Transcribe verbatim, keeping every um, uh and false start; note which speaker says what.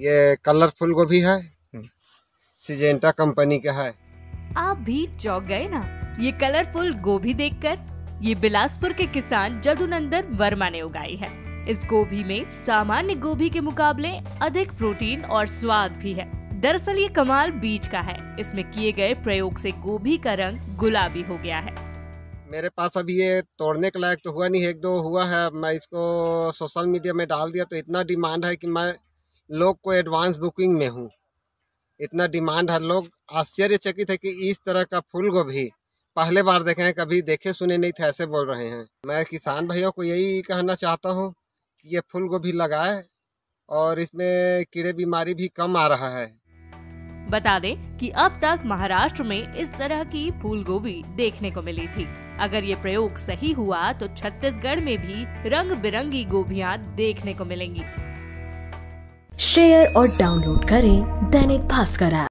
Speaker 1: ये कलरफुल गोभी है, सिजेंटा कंपनी का है।
Speaker 2: आप भी चौंक गए ना ये कलरफुल गोभी देखकर? ये बिलासपुर के किसान जदुनंदन वर्मा ने उगाई है। इस गोभी में सामान्य गोभी के मुकाबले अधिक प्रोटीन और स्वाद भी है। दरअसल ये कमाल बीज का है। इसमें किए गए प्रयोग से गोभी का रंग गुलाबी हो गया है।
Speaker 1: मेरे पास अभी ये तोड़ने के लायक तो हुआ नहीं, एक दो हुआ है। मैं इसको सोशल मीडिया में डाल दिया तो इतना डिमांड है कि मैं लोग को एडवांस बुकिंग में हूँ। इतना डिमांड है, लोग आश्चर्यचकित है कि इस तरह का फूल गोभी पहले बार देखे हैं, कभी देखे सुने नहीं थे, ऐसे बोल रहे हैं। मैं किसान भाइयों को यही कहना चाहता हूँ कि ये फूल गोभी लगाए और इसमें कीड़े बीमारी भी कम आ रहा है।
Speaker 2: बता दें कि अब तक महाराष्ट्र में इस तरह की फूल गोभी देखने को मिली थी। अगर ये प्रयोग सही हुआ तो छत्तीसगढ़ में भी रंग बिरंगी गोभियां देखने को मिलेंगी।
Speaker 3: शेयर और डाउनलोड करें दैनिक भास्कर ऐप।